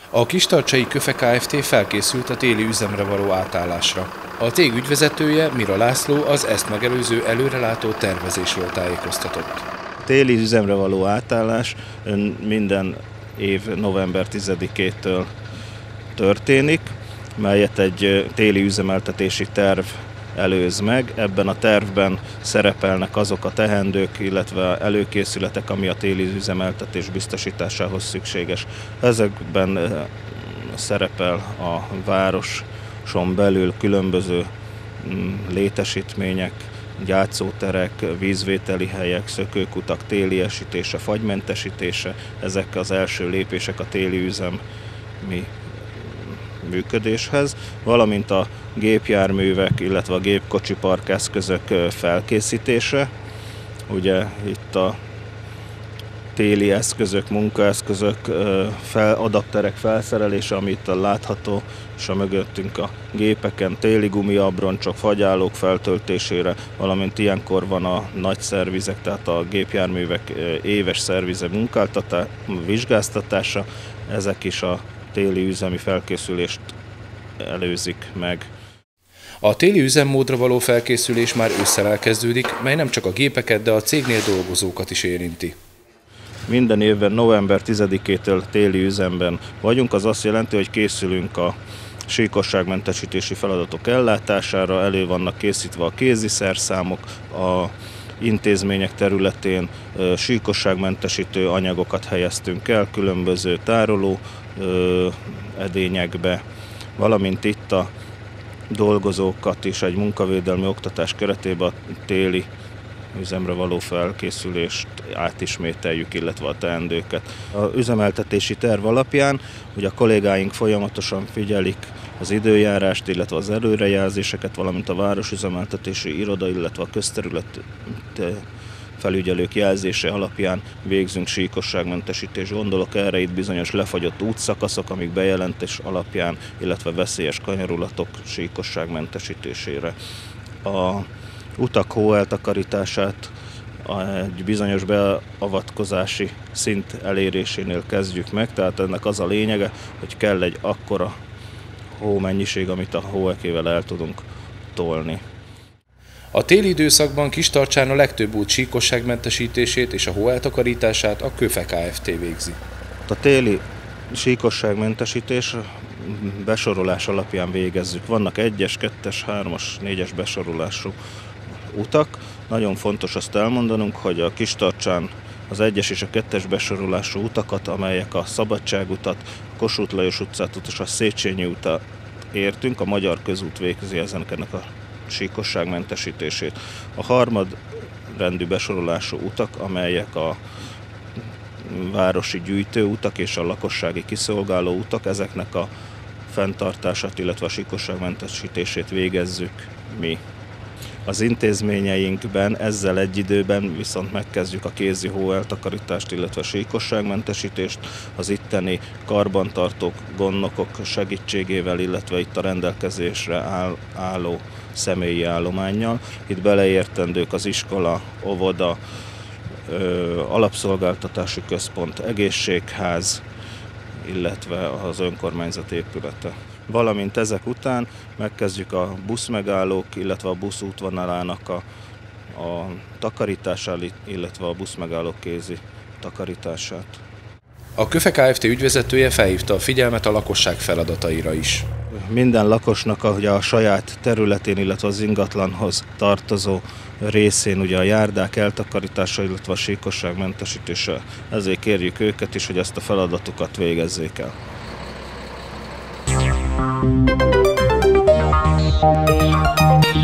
A Kistarcsai Köfe Kft. Felkészült a téli üzemre való átállásra. A cég ügyvezetője, Mira László, az ezt megelőző előrelátó tervezésről tájékoztatott. A téli üzemre való átállás minden év november 10-től történik, melyet egy téli üzemeltetési terv előz meg. Ebben a tervben szerepelnek azok a teendők, illetve előkészületek, ami a téli üzemeltetés biztosításához szükséges. Ezekben szerepel a városon belül különböző létesítmények, játszóterek, vízvételi helyek, szökőkutak téliesítése, fagymentesítése. Ezek az első lépések a téli üzemi működéshez, valamint a gépjárművek, illetve a gépkocsipark eszközök felkészítése. Ugye itt a téli eszközök, munkaeszközök, adapterek felszerelése, ami itt látható, és a mögöttünk a gépeken téli gumiabroncsok, fagyállók feltöltésére, valamint ilyenkor van a nagy szervizek, tehát a gépjárművek éves szervize vizsgáztatása, ezek is a téli üzemi felkészülést előzik meg. A téli üzemmódra való felkészülés már ősszel elkezdődik, mely nem csak a gépeket, de a cégnél dolgozókat is érinti. Minden évben november 10-től téli üzemben vagyunk, az azt jelenti, hogy készülünk a síkosságmentesítési feladatok ellátására, elő vannak készítve a kéziszerszámok, a intézmények területén síkosságmentesítő anyagokat helyeztünk el különböző tároló edényekbe, valamint itt a dolgozókat is egy munkavédelmi oktatás keretében a téli üzemre való felkészülést átismételjük, illetve a teendőket. Az üzemeltetési terv alapján, hogy a kollégáink folyamatosan figyelik az időjárást, illetve az előrejelzéseket, valamint a városüzemeltetési iroda, illetve a közterület felügyelők jelzése alapján végzünk síkosságmentesítést. Gondolok erre itt bizonyos lefagyott útszakaszok, amik bejelentés alapján, illetve veszélyes kanyarulatok síkosságmentesítésére. A utak hóeltakarítását egy bizonyos beavatkozási szint elérésénél kezdjük meg, tehát ennek az a lényege, hogy kell egy akkora hómennyiség, amit a hóekével el tudunk tolni. A téli időszakban Kistarcsán a legtöbb út síkosságmentesítését és a hóeltakarítását a Köfe Kft. Végzi. A téli síkosságmentesítés besorolás alapján végezzük. Vannak 1-es, 2-es, 3-as, 4-es besorolású utak. Nagyon fontos azt elmondanunk, hogy a Kistarcsán az 1-es és a 2-es besorolású utakat, amelyek a Szabadságutat, a Kossuth Lajos utcát és a Széchenyi utat értünk, a Magyar Közút végzi ennek a síkosságmentesítését. A harmadrendű besorolású utak, amelyek a városi gyűjtőutak és a lakossági kiszolgáló utak, ezeknek a fenntartását, illetve a síkosságmentesítését végezzük mi. Az intézményeinkben ezzel egy időben viszont megkezdjük a kézi hóeltakarítást, illetve a síkosságmentesítést az itteni karbantartók, gondnokok segítségével, illetve itt a rendelkezésre álló személyi állománnyal. Itt beleértendők az iskola, óvoda, alapszolgáltatási központ, egészségház, illetve az önkormányzat épülete. Valamint ezek után megkezdjük a buszmegállók, illetve a busz útvonalának a takarítását, illetve a buszmegállók kézi takarítását. A Köfe Kft. Ügyvezetője felhívta a figyelmet a lakosság feladataira is. Minden lakosnak ugye a saját területén, illetve az ingatlanhoz tartozó részén ugye a járdák eltakarítása, illetve a síkosságmentesítése. Ezért kérjük őket is, hogy ezt a feladatukat végezzék el.